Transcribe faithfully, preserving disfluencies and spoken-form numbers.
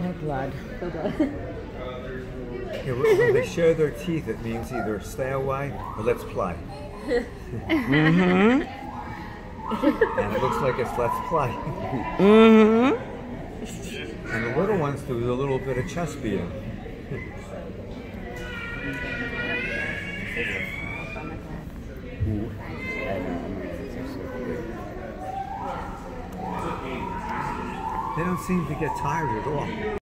No blood. No blood. Yeah, when they show their teeth, it means either stay away or let's play. Mm-hmm. And it looks like it's let's play. Mm-hmm. And the little ones do a little bit of chest beating. They don't seem to get tired at all.